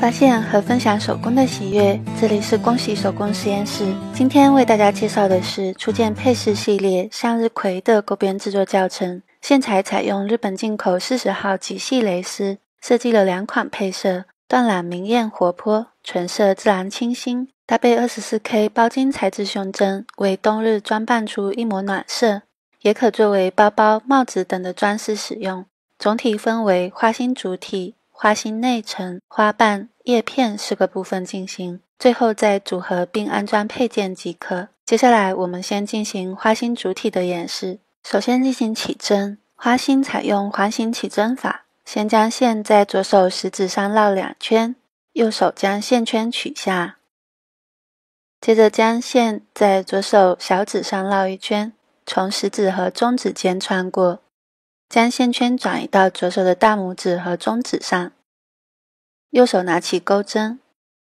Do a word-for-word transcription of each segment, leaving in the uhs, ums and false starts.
发现和分享手工的喜悦，这里是恭喜手工实验室。今天为大家介绍的是初见配饰系列向日葵的钩边制作教程。线材采用日本进口四十号极细蕾丝，设计了两款配色，缎染明艳活泼，纯色自然清新，搭配 二十四K 包金材质胸针，为冬日装扮出一抹暖色，也可作为包包、帽子等的装饰使用。总体分为花心主体、花心内层、花瓣、叶片四个部分进行，最后再组合并安装配件即可。接下来我们先进行花心主体的演示。首先进行起针，花心采用环形起针法，先将线在左手食指上绕两圈，右手将线圈取下，接着将线在左手小指上绕一圈，从食指和中指间穿过，将线圈转移到左手的大拇指和中指上，右手拿起钩针，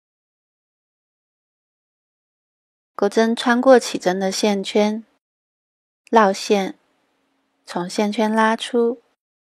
钩针穿过起针的线圈，绕线，从线圈拉出，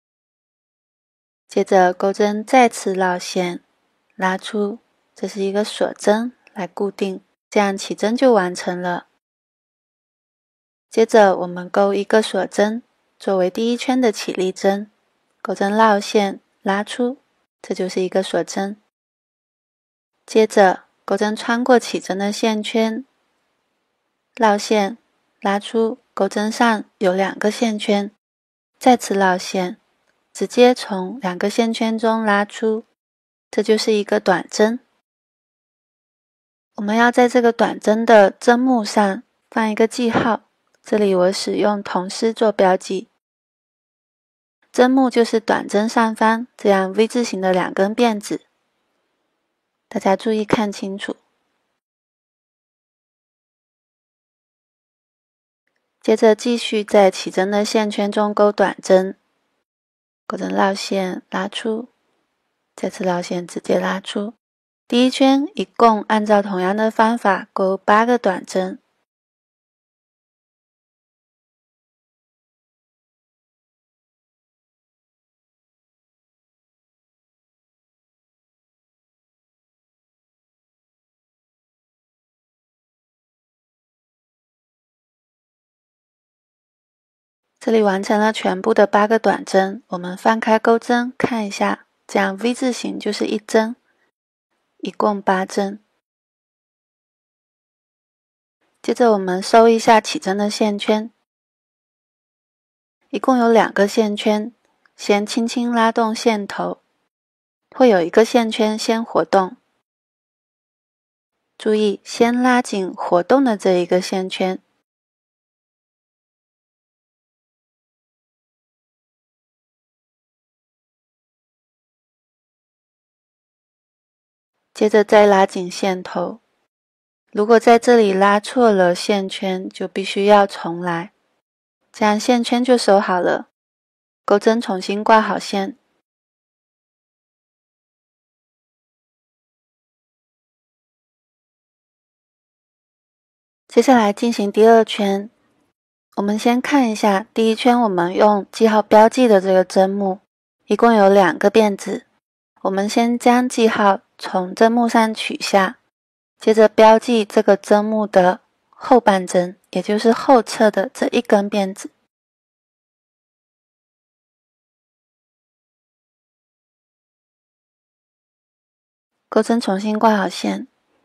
接着钩针再次绕线，拉出，这是一个锁针来固定，这样起针就完成了。接着我们钩一个锁针作为第一圈的起立针，钩针绕线拉出，这就是一个锁针。接着钩针穿过起针的线圈，绕线拉出，钩针上有两个线圈，再次绕线，直接从两个线圈中拉出，这就是一个短针。我们要在这个短针的针目上放一个记号，这里我使用铜丝做标记。针目就是短针上方这样 V 字形的两根辫子，大家注意看清楚。接着继续在起针的线圈中钩短针，钩针绕线拉出，再次绕线直接拉出。第一圈一共按照同样的方法钩八个短针。这里完成了全部的八个短针，我们翻开钩针看一下，这样 V 字形就是一针，一共八针。接着我们收一下起针的线圈，一共有两个线圈，先轻轻拉动线头，会有一个线圈先活动，注意先拉紧活动的这一个线圈。接着再拉紧线头，如果在这里拉错了线圈，就必须要重来，这样线圈就收好了。钩针重新挂好线。接下来进行第二圈，我们先看一下第一圈我们用记号标记的这个针目，一共有两个辫子，我们先将记号从针目上取下，接着标记这个针目的后半针，也就是后侧的这一根辫子。钩针重新挂好线，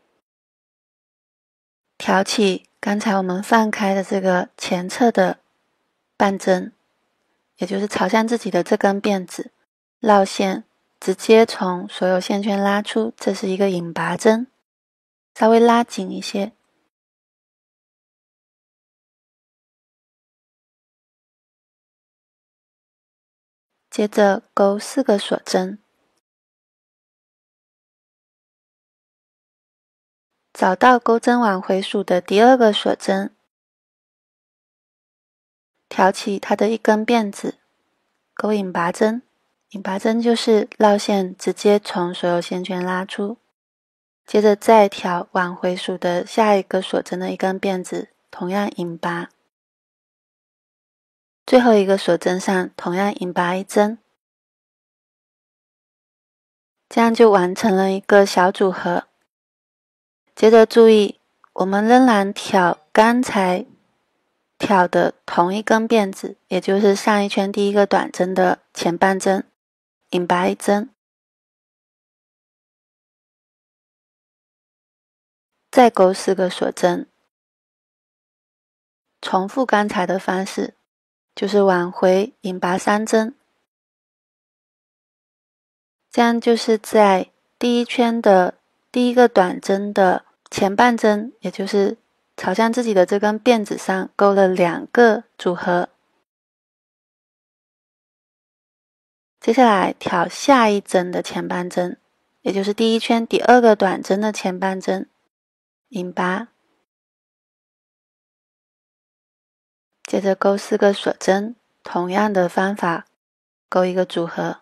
挑起刚才我们放开的这个前侧的半针，也就是朝向自己的这根辫子，绕线，直接从所有线圈拉出，这是一个引拔针，稍微拉紧一些。接着钩四个锁针，找到钩针往回数的第二个锁针，挑起它的一根辫子，钩引拔针，引拔针就是绕线直接从所有线圈拉出，接着再挑往回数的下一个锁针的一根辫子，同样引拔，最后一个锁针上同样引拔一针， 这样就完成了一个小组合。接着注意，我们仍然挑刚才挑的同一根辫子，也就是上一圈第一个短针的前半针，引拔一针，再钩四个锁针，重复刚才的方式，就是往回引拔三针，这样就是在第一圈的第一个短针的前半针，也就是朝向自己的这根辫子上钩了两个组合。接下来挑下一针的前半针，也就是第一圈第二个短针的前半针，引拔，接着钩四个锁针，同样的方法钩一个组合。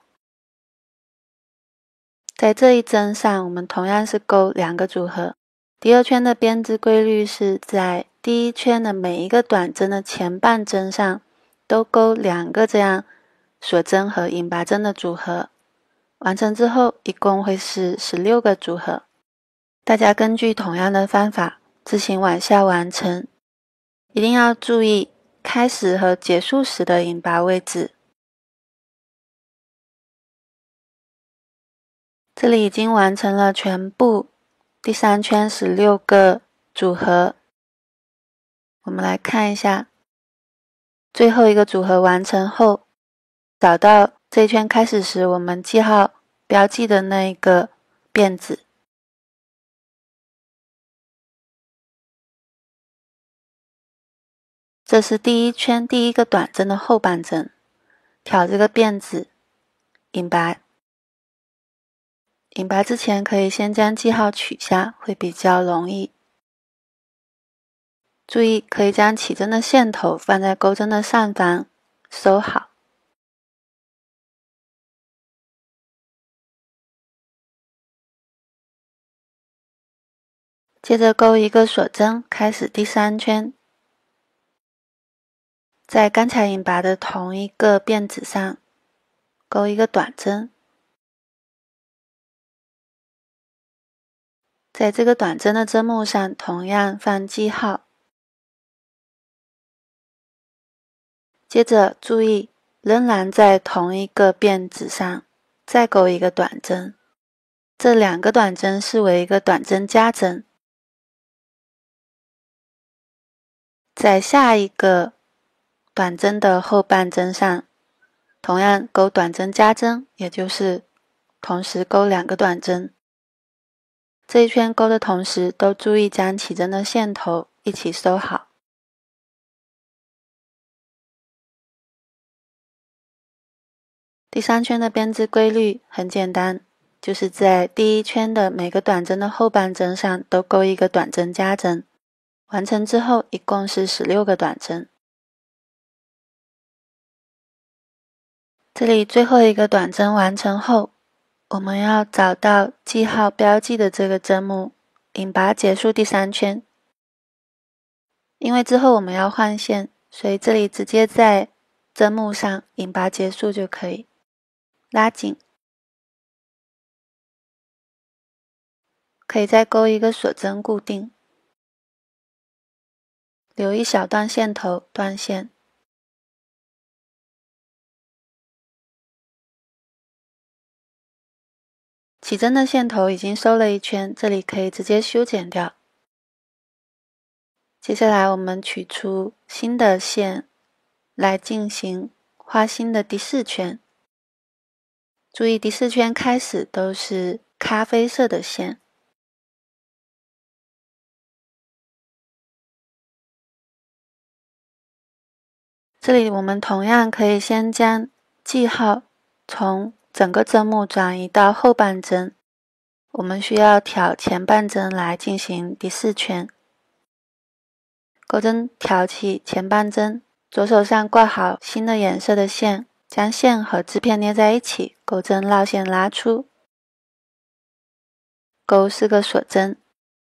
在这一针上，我们同样是钩两个组合。第二圈的编织规律是在第一圈的每一个短针的前半针上都钩两个这样锁针和引拔针的组合。完成之后，一共会是十六个组合。大家根据同样的方法自行往下完成，一定要注意开始和结束时的引拔位置。这里已经完成了全部第三圈十六个组合。我们来看一下，最后一个组合完成后，找到这一圈开始时我们记号标记的那一个辫子，这是第一圈第一个短针的后半针，挑这个辫子，引拔。引拔之前可以先将记号取下，会比较容易。注意可以将起针的线头放在钩针的上方，收好。接着钩一个锁针，开始第三圈。在刚才引拔的同一个辫子上钩一个短针，在这个短针的针目上同样放记号。接着注意，仍然在同一个辫子上再钩一个短针，这两个短针视为一个短针加针。在下一个短针的后半针上同样钩短针加针，也就是同时钩两个短针。这一圈钩的同时都注意将起针的线头一起收好。第三圈的编织规律很简单，就是在第一圈的每个短针的后半针上都钩一个短针加针。完成之后一共是十六个短针。这里最后一个短针完成后，我们要找到记号标记的这个针目，引拔结束第三圈。因为之后我们要换线，所以这里直接在针目上引拔结束就可以。拉紧，可以再钩一个锁针固定，留一小段线头断线。起针的线头已经收了一圈，这里可以直接修剪掉。接下来我们取出新的线来进行画新的第四圈。注意第四圈开始都是咖啡色的线。这里我们同样可以先将记号从整个针目转移到后半针，我们需要挑前半针来进行第四圈。钩针挑起前半针，左手上挂好新的颜色的线，将线和织片捏在一起，钩针绕线拉出，钩四个锁针。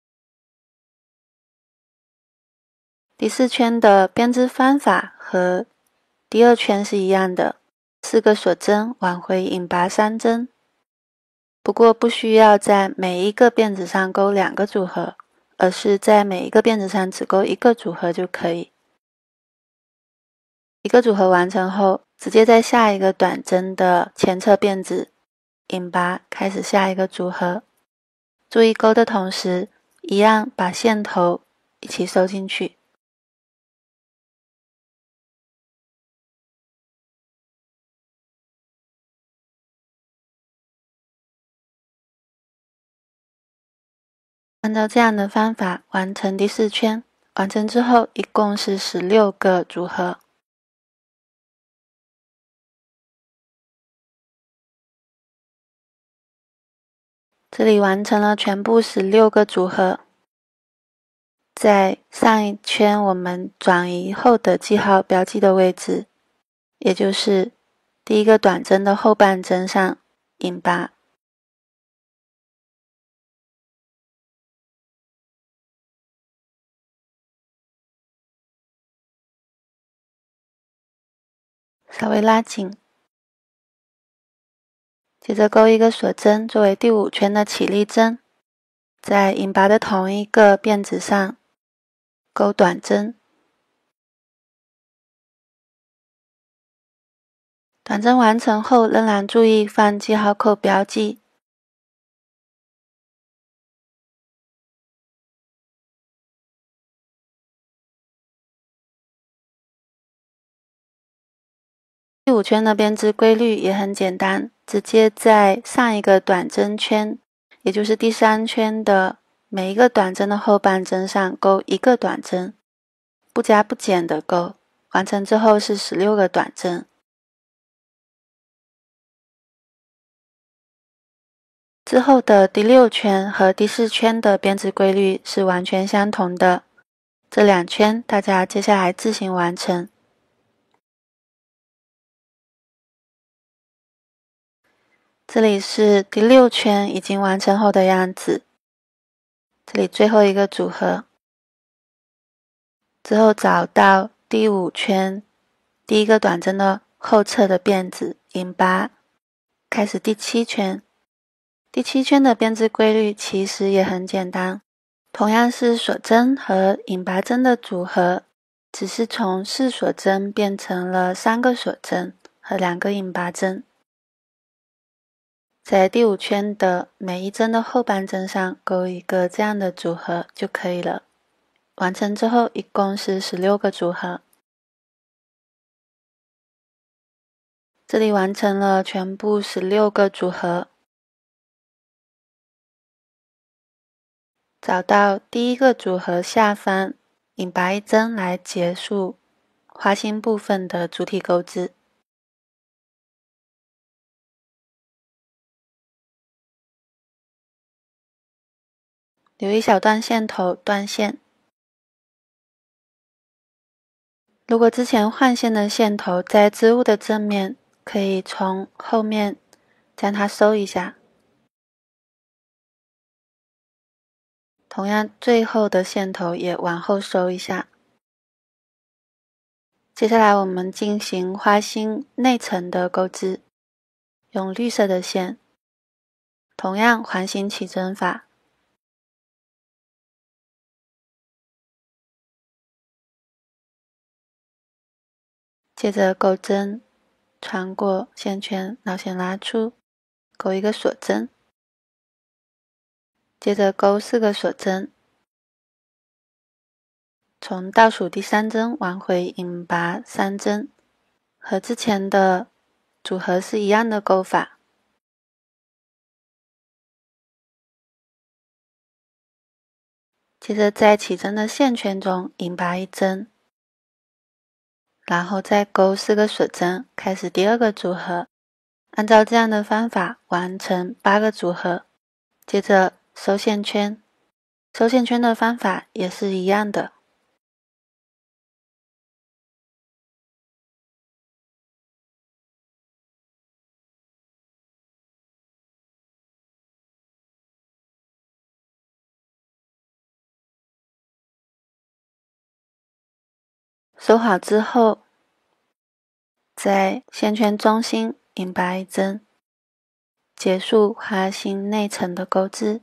第四圈的编织方法和第二圈是一样的，四个锁针往回引拔三针， 不过不需要在每一个辫子上勾两个组合，而是在每一个辫子上只勾一个组合就可以。一个组合完成后，直接在下一个短针的前侧辫子引拔开始下一个组合。注意勾的同时，一样把线头一起收进去。按照这样的方法完成第四圈，完成之后一共是十六个组合。这里完成了全部十六个组合。在上一圈我们转移后的记号标记的位置，也就是第一个短针的后半针上引拔。稍微拉紧，接着勾一个锁针作为第五圈的起立针，在引拔的同一个辫子上勾短针。短针完成后，仍然注意放记号扣标记。第五圈的编织规律也很简单，直接在上一个短针圈，也就是第三圈的每一个短针的后半针上勾一个短针，不加不减的勾，完成之后是十六个短针。之后的第六圈和第四圈的编织规律是完全相同的，这两圈大家接下来自行完成。这里是第六圈已经完成后的样子，这里最后一个组合，之后找到第五圈第一个短针的后侧的辫子引拔，开始第七圈。第七圈的编织规律其实也很简单，同样是锁针和引拔针的组合，只是从四锁针变成了三个锁针和两个引拔针。在第五圈的每一针的后半针上勾一个这样的组合就可以了。完成之后一共是十六个组合。这里完成了全部十六个组合。找到第一个组合下方，引拔一针来结束花心部分的主体钩织。留一小段线头断线。如果之前换线的线头在织物的正面，可以从后面将它收一下。同样，最后的线头也往后收一下。接下来我们进行花心内层的钩织，用绿色的线，同样环形起针法。接着钩针穿过线圈，绕线拉出，钩一个锁针，接着钩四个锁针，从倒数第三针往回引拔三针，和之前的组合是一样的钩法。接着在起针的线圈中引拔一针，然后再钩四个锁针，开始第二个组合。按照这样的方法完成八个组合。接着收线圈，收线圈的方法也是一样的。收好之后，在线圈中心引拔一针， 结束花心内层的钩织。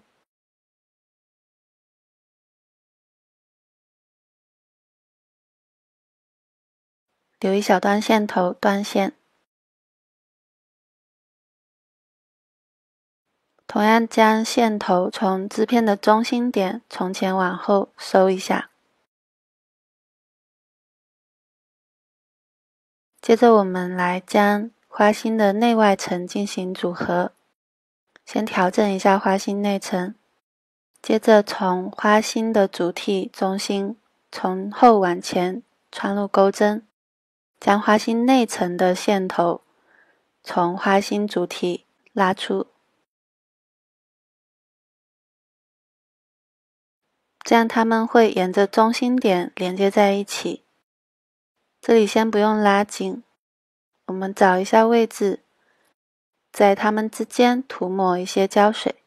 留一小段线头断线，同样将线头从织片的中心点从前往后收一下。接着我们来将花心的内外层进行组合，先调整一下花心内层，接着从花心的主体中心从后往前穿入钩针，将花心内层的线头从花心主体拉出，这样它们会沿着中心点连接在一起。这里先不用拉紧，我们找一下位置，在它们之间涂抹一些胶水。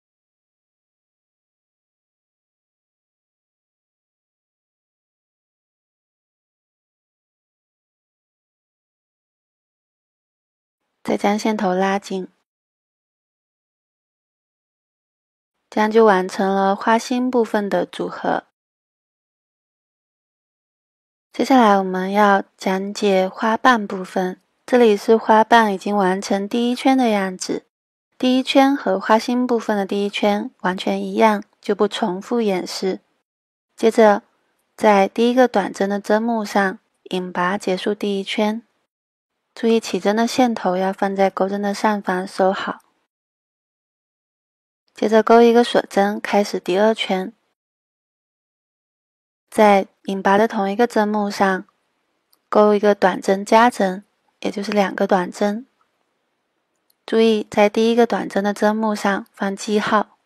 再将线头拉紧，这样就完成了花心部分的组合。接下来我们要讲解花瓣部分，这里是花瓣已经完成第一圈的样子。第一圈和花心部分的第一圈完全一样，就不重复演示。接着在第一个短针的针目上引拔结束第一圈，注意起针的线头要放在钩针的上方收好。接着钩一个锁针开始第二圈，在引拔的同一个针目上钩一个短针加针，也就是两个短针。注意在第一个短针的针目上放记号。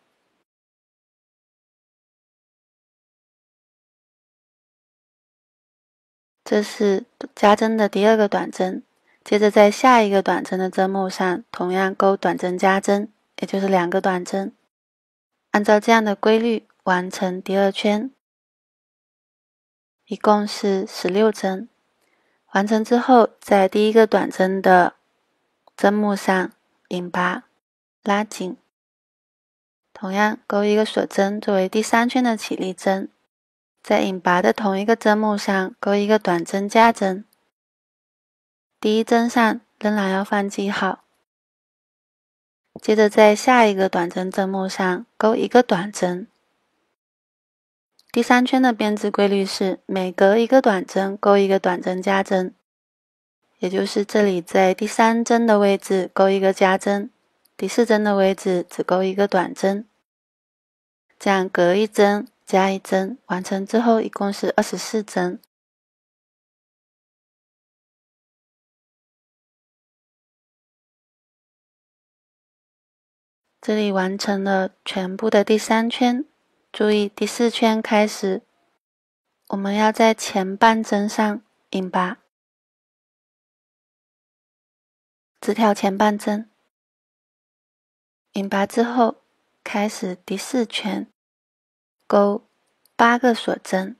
这是加针的第二个短针，接着在下一个短针的针目上同样钩短针加针，也就是两个短针。按照这样的规律完成第二圈，一共是十六针。完成之后，在第一个短针的针目上引拔拉紧，同样钩一个锁针作为第三圈的起立针，在引拔的同一个针目上钩一个短针加针，第一针上仍然要放记号。接着在下一个短针针目上钩一个短针。第三圈的编织规律是每隔一个短针钩一个短针加针，也就是这里在第三针的位置钩一个加针，第四针的位置只钩一个短针，这样隔一针加一针，完成之后一共是二十四针。这里完成了全部的第三圈，注意第四圈开始，我们要在前半针上引拔，直条前半针，引拔之后开始第四圈，钩八个锁针，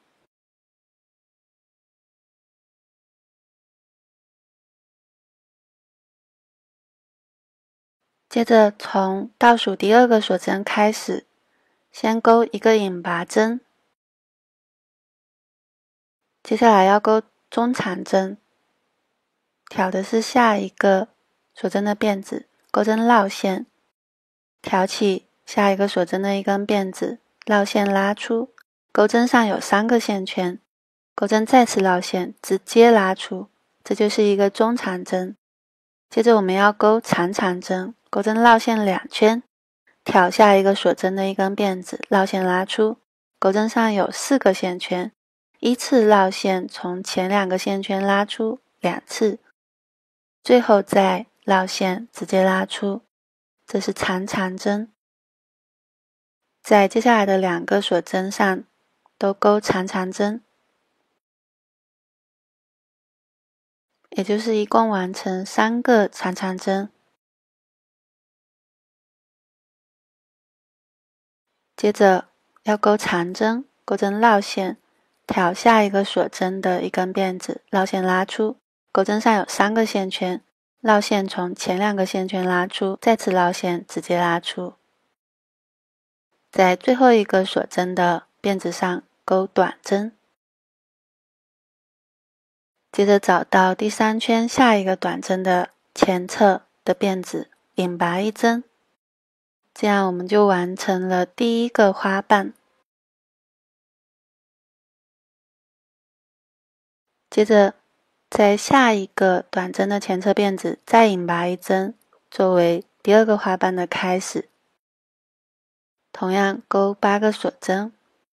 接着从倒数第二个锁针开始，先钩一个引拔针，接下来要钩中长针，挑的是下一个锁针的辫子，钩针绕线，挑起下一个锁针的一根辫子，绕线拉出，钩针上有三个线圈，钩针再次绕线，直接拉出，这就是一个中长针。接着我们要钩长长针，钩针绕线两圈，挑下一个锁针的一根辫子，绕线拉出，钩针上有四个线圈，依次绕线从前两个线圈拉出两次，最后再绕线直接拉出，这是长长针。在接下来的两个锁针上都钩长长针，也就是一共完成三个长长针。接着要钩长针，钩针绕线，挑下一个锁针的一根辫子，绕线拉出，钩针上有三个线圈， 绕线从前两个线圈拉出，再次绕线直接拉出。在最后一个锁针的辫子上钩短针，接着找到第三圈下一个短针的前侧的辫子，引拔一针，这样我们就完成了第一个花瓣。接着在下一个短针的前侧辫子再引拔一针，作为第二个花瓣的开始。同样钩八个锁针，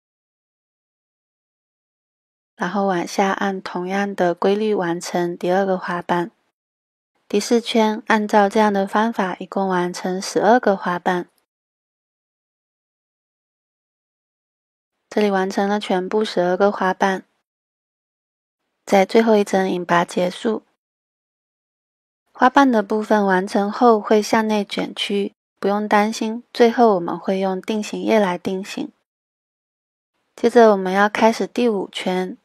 然后往下按同样的规律完成第二个花瓣。第四圈按照这样的方法一共完成十二个花瓣。这里完成了全部十二个花瓣，在最后一针引拔结束。花瓣的部分完成后会向内卷曲，不用担心，最后我们会用定型液来定型。接着我们要开始第五圈，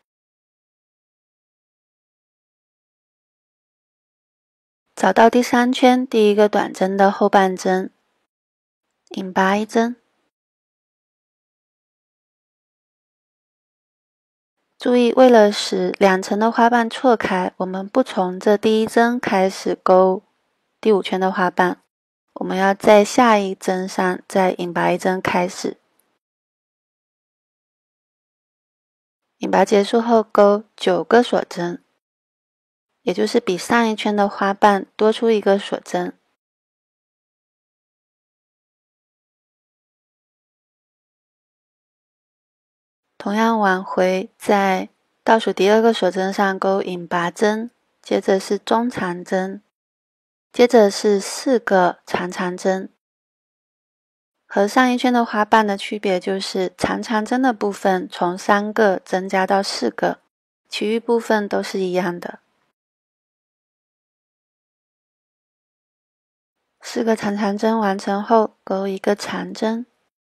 找到第三圈第一个短针的后半针，引拔一针。注意，为了使两层的花瓣错开，我们不从这第一针开始钩第五圈的花瓣，我们要在下一针上再引拔一针开始。引拔结束后钩九个锁针，也就是比上一圈的花瓣多出一个锁针。同样往回，在倒数第二个锁针上钩引拔针，接着是中长针，接着是四个长长针。和上一圈的花瓣的区别就是长长针的部分从三个增加到四个，其余部分都是一样的。四个长长针完成后，钩一个长针，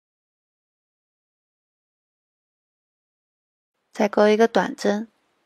再钩一个短针，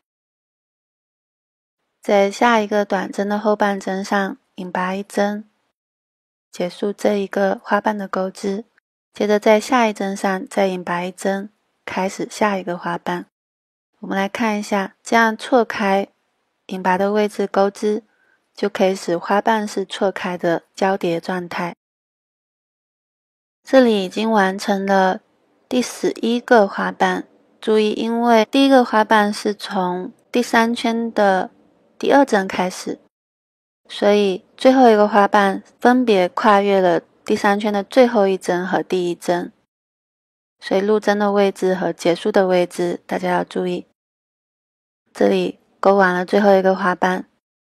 在下一个短针的后半针上引拔一针，结束这一个花瓣的钩织。接着在下一针上再引拔一针，开始下一个花瓣。我们来看一下，这样错开引拔的位置钩织，就可以使花瓣是错开的交叠状态。这里已经完成了第十一个花瓣。注意，因为第一个花瓣是从第三圈的第二针开始，所以最后一个花瓣分别跨越了第三圈的最后一针和第一针，所以入针的位置和结束的位置大家要注意。这里钩完了最后一个花瓣，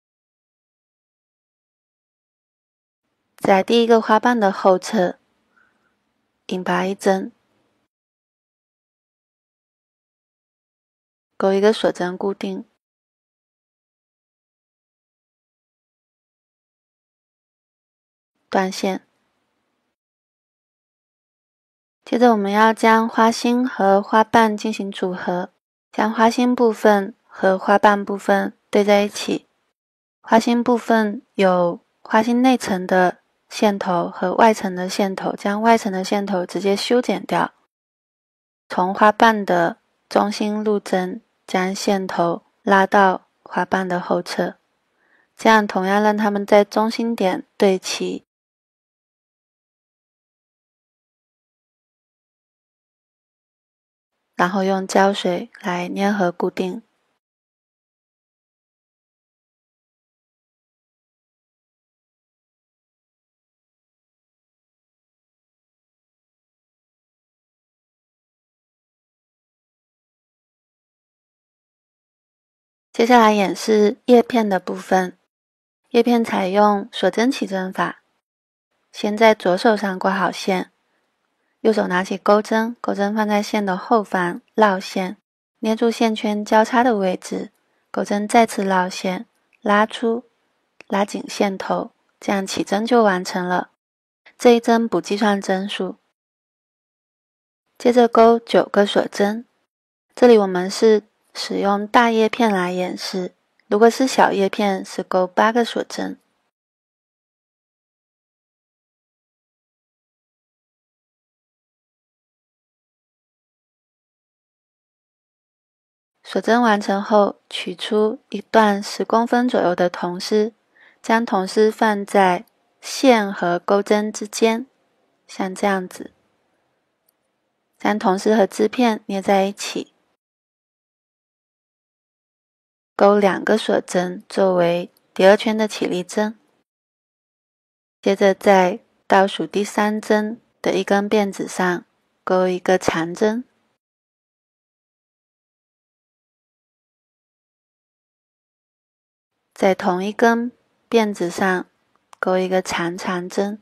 在第一个花瓣的后侧引拔一针，钩一个锁针固定，断线。接着我们要将花心和花瓣进行组合，将花心部分和花瓣部分对在一起。花心部分有花心内层的线头和外层的线头，将外层的线头直接修剪掉，从花瓣的中心入针，将线头拉到花瓣的后侧，这样同样让它们在中心点对齐。然后用胶水来粘合固定。接下来演示叶片的部分。叶片采用锁针起针法，先在左手上挂好线，右手拿起钩针，钩针放在线的后方，绕线，捏住线圈交叉的位置，钩针再次绕线，拉出，拉紧线头，这样起针就完成了。这一针不计算针数。接着钩九个锁针，这里我们是使用大叶片来演示，如果是小叶片是钩八个锁针。 锁针完成后，取出一段十公分左右的铜丝，将铜丝放在线和钩针之间，像这样子，将铜丝和织片捏在一起，钩两个锁针作为第二圈的起立针。接着在倒数第三针的一根辫子上钩一个长针，在同一根辫子上钩一个长长针，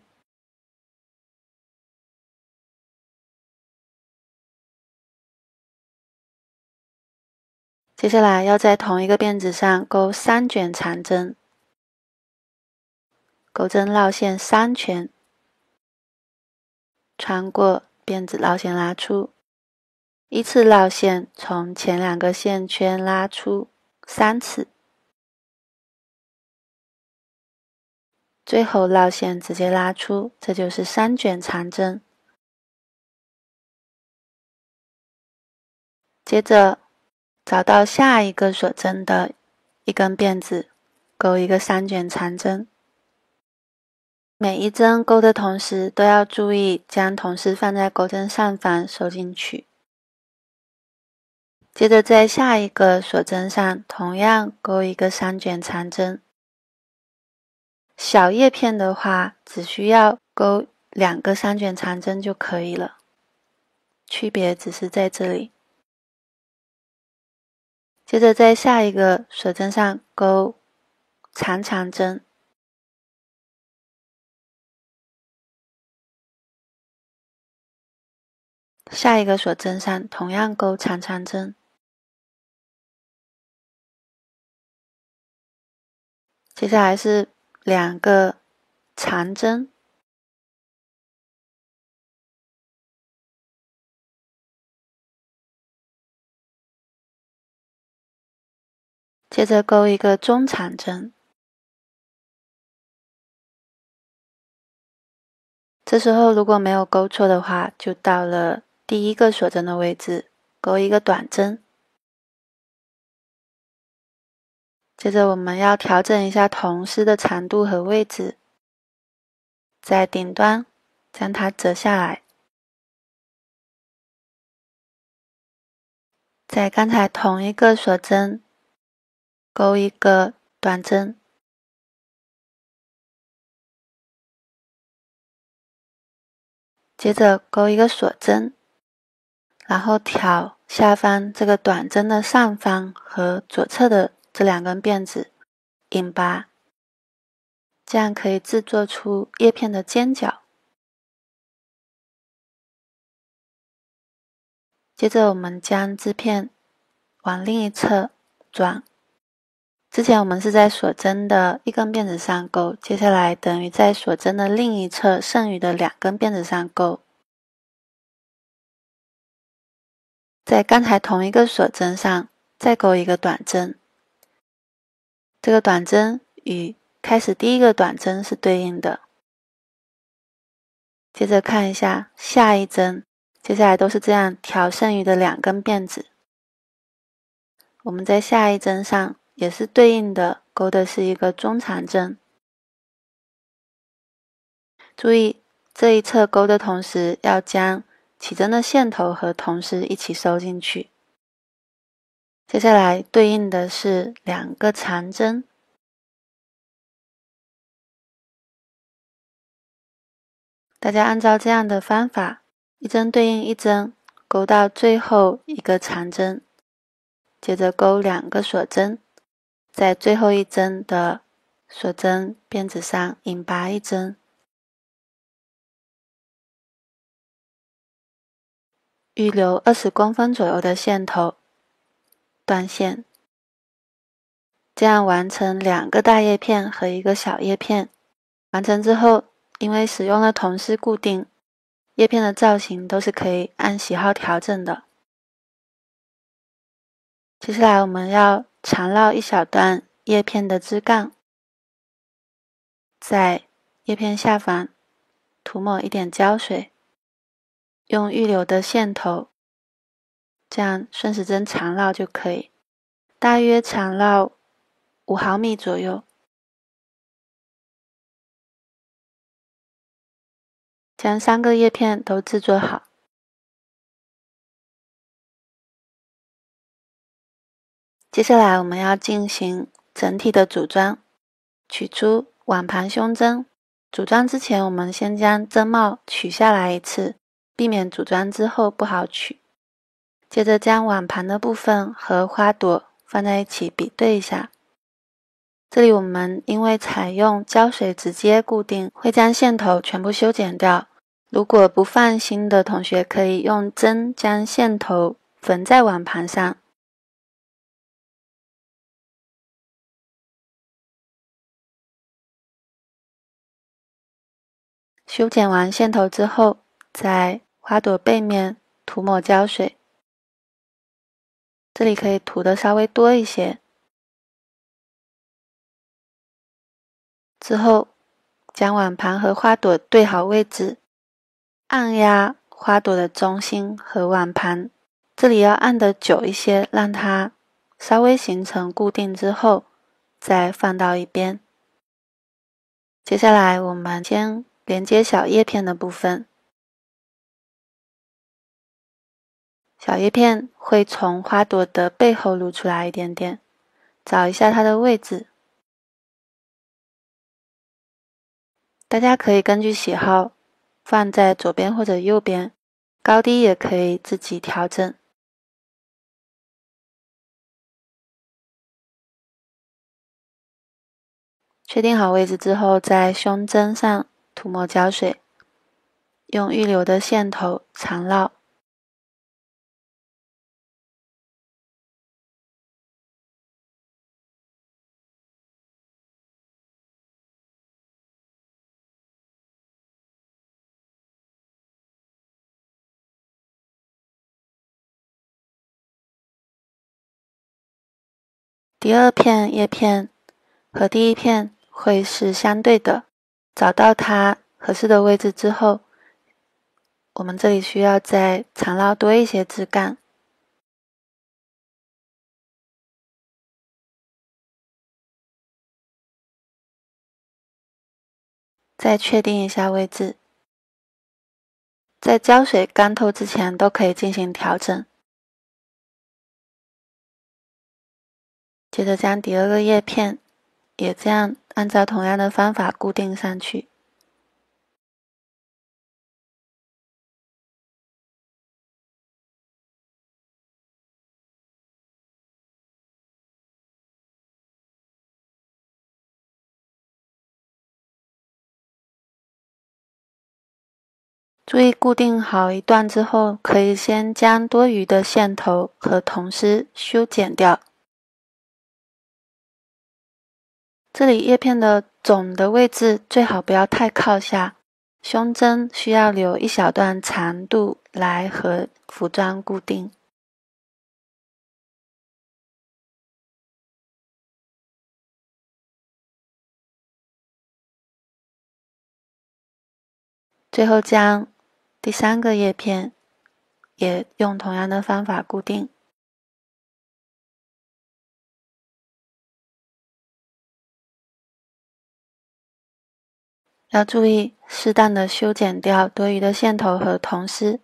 接下来要在同一个辫子上钩三卷长针，钩针绕线三圈，穿过辫子绕线拉出，依次绕线从前两个线圈拉出三次，最后绕线直接拉出，这就是三卷长针。接着找到下一个锁针的一根辫子，钩一个三卷长针。每一针钩的同时都要注意将铜丝放在钩针上方收进去。接着在下一个锁针上同样钩一个三卷长针。小叶片的话，只需要钩两个三卷长针就可以了，区别只是在这里。接着在下一个锁针上钩长长针，下一个锁针上同样钩长长针，接下来是两个长针，接着钩一个中长针。这时候如果没有钩错的话，就到了第一个锁针的位置，钩一个短针。接着我们要调整一下铜丝的长度和位置，在顶端将它折下来，在刚才同一个锁针钩一个短针，接着钩一个锁针，然后挑下方这个短针的上方和左侧的这两根辫子引拔，这样可以制作出叶片的尖角。接着我们将织片往另一侧转，之前我们是在锁针的一根辫子上钩，接下来等于在锁针的另一侧剩余的两根辫子上钩。在刚才同一个锁针上再钩一个短针，这个短针与开始第一个短针是对应的。接着看一下下一针，接下来都是这样挑剩余的两根辫子。我们在下一针上也是对应的钩的是一个中长针。注意这一侧钩的同时，要将起针的线头和铜丝一起收进去。接下来对应的是两个长针，大家按照这样的方法，一针对应一针，钩到最后一个长针，接着钩两个锁针，在最后一针的锁针辫子上引拔一针，预留二十公分左右的线头，断线，这样完成两个大叶片和一个小叶片。完成之后，因为使用了铜丝固定，叶片的造型都是可以按喜好调整的。接下来我们要缠绕一小段叶片的枝干，在叶片下方涂抹一点胶水，用预留的线头这样顺时针缠绕就可以。 大约缠绕五毫米左右。将三个叶片都制作好。接下来我们要进行整体的组装，取出碗盘胸针。组装之前，我们先将针帽取下来一次，避免组装之后不好取。接着将碗盘的部分和花朵放在一起比对一下。这里我们因为采用胶水直接固定，会将线头全部修剪掉。如果不放心的同学，可以用针将线头缝在碗盘上。修剪完线头之后，在花朵背面涂抹胶水，这里可以涂的稍微多一些。之后将碗盘和花朵对好位置，按压花朵的中心和碗盘，这里要按得久一些，让它稍微形成固定之后，再放到一边。接下来我们先连接小叶片的部分，小叶片会从花朵的背后露出来一点点，找一下它的位置。大家可以根据喜好放在左边或者右边，高低也可以自己调整。确定好位置之后，在胸针上涂抹胶水，用预留的线头缠绕。第二片叶片和第一片会是相对的，找到它合适的位置之后，我们这里需要再缠绕多一些枝干。再确定一下位置，在胶水干透之前都可以进行调整。接着将第二个叶片也这样按照同样的方法固定上去。注意固定好一段之后，可以先将多余的线头和铜丝修剪掉。这里叶片的总的位置最好不要太靠下，胸针需要留一小段长度来和服装固定。最后将第三个叶片也用同样的方法固定。要注意适当的修剪掉多余的线头和铜丝。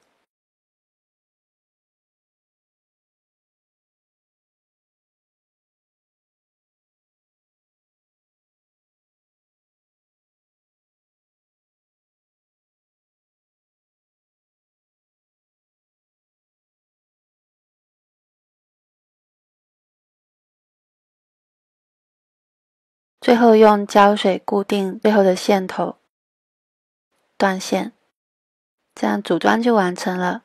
最后用胶水固定最后的线头，断线，这样组装就完成了。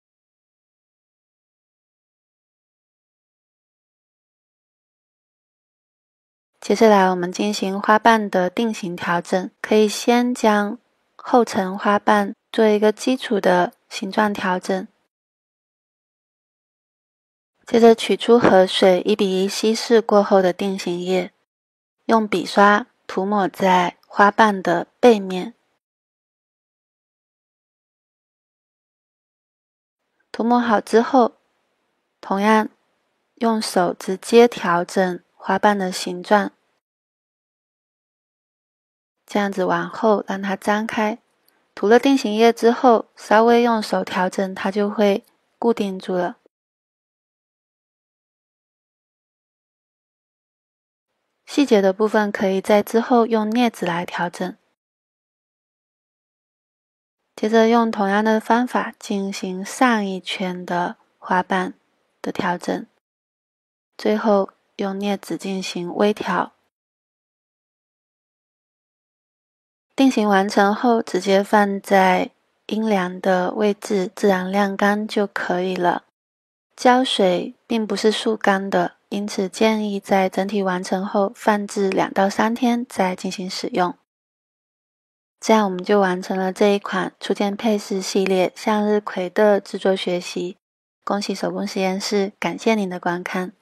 接下来我们进行花瓣的定型调整，可以先将后层花瓣做一个基础的形状调整，接着取出河水一比一稀释过后的定型液，用笔刷涂抹在花瓣的背面。涂抹好之后，同样用手直接调整花瓣的形状，这样子往后让它张开。涂了定型液之后，稍微用手调整，它就会固定住了。细节的部分可以在之后用镊子来调整。接着用同样的方法进行上一圈的花瓣的调整，最后用镊子进行微调。定型完成后，直接放在阴凉的位置自然晾干就可以了。胶水并不是速干的，因此建议在整体完成后放置两到三天再进行使用。这样我们就完成了这一款初见配饰系列向日葵的制作学习。恭喜手工实验室，感谢您的观看。